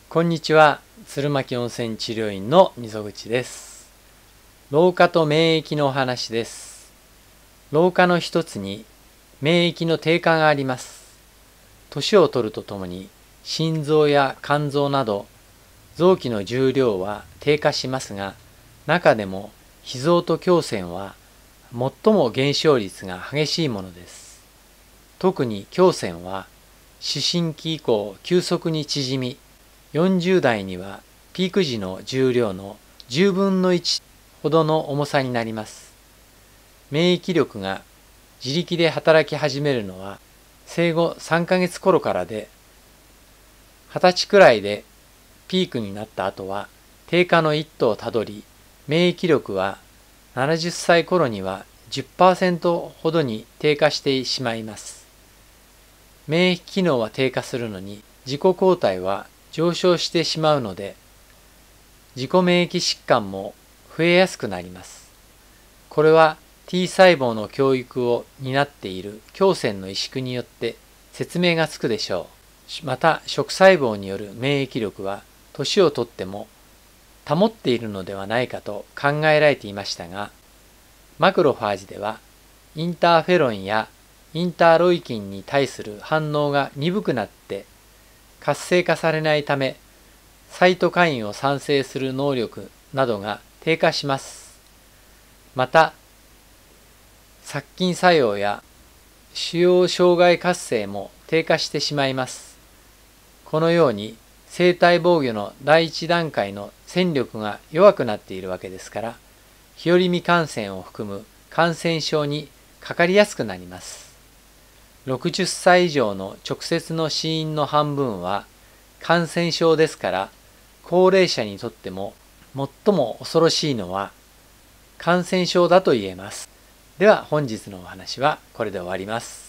こんにちは、鶴巻温泉治療院の溝口です。老化と免疫のお話です。老化の一つに免疫の低下があります。年を取るとともに心臓や肝臓など臓器の重量は低下しますが、中でも脾臓と胸腺は最も減少率が激しいものです。特に胸腺は思春期以降急速に縮み、40代にはピーク時の重量の10分の1ほどの重さになります。免疫力が自力で働き始めるのは生後3ヶ月頃からで、20歳くらいでピークになった後は低下の一途をたどり、免疫力は70歳頃には 10% ほどに低下してしまいます。免疫機能は低下するのに自己抗体は上昇してしまうので、自己免疫疾患も増えやすくなります。これは T 細胞の教育を担っている胸腺の萎縮によって説明がつくでしょう。また食細胞による免疫力は年をとっても保っているのではないかと考えられていましたが、マクロファージではインターフェロンやインターロイキンに対する反応が鈍くなって活性化されないため、サイトカインを産生する能力などが低下します。また、殺菌作用や腫瘍障害活性も低下してしまいます。このように生体防御の第一段階の戦力が弱くなっているわけですから、日和見感染を含む感染症にかかりやすくなります。60歳以上の直接の死因の半分は感染症ですから、高齢者にとっても最も恐ろしいのは感染症だと言えます。では本日のお話はこれで終わります。